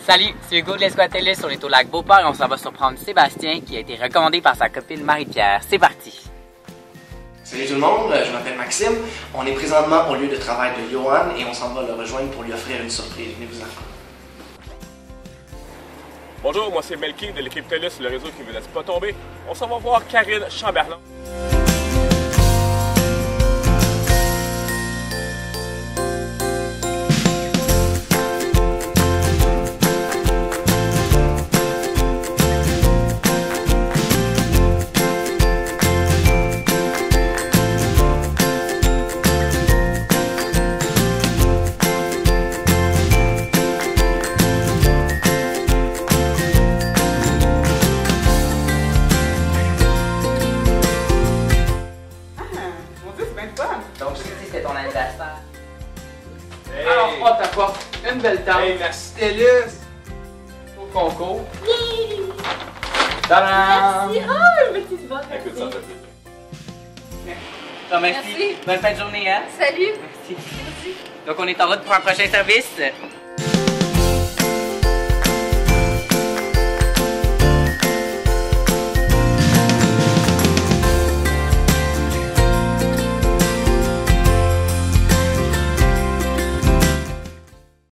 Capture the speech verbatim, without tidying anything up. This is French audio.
Salut, c'est Hugo de l'Escouade Télé sur les taux lac Beauport et on s'en va surprendre Sébastien qui a été recommandé par sa copine Marie-Pierre. C'est parti! Salut tout le monde, je m'appelle Maxime. On est présentement au lieu de travail de Johan et on s'en va le rejoindre pour lui offrir une surprise. Venez-vous-en. Bonjour, moi c'est Melky de l'équipe Télé sur le réseau qui ne vous laisse pas tomber. On s'en va voir Karine Chamberlain. Donc, je sais que c'était ton anniversaire. Hey. Alors, on ta porte. Une belle table. Hey, merci. Stylus. Au concours. Yay! Tadam! Merci! Oh, une petite boîte! Écoute, ça me fait plaisir. Donc, merci. Merci. Bonne fin de journée, hein? Salut! Merci. Donc, on est en route pour un prochain service.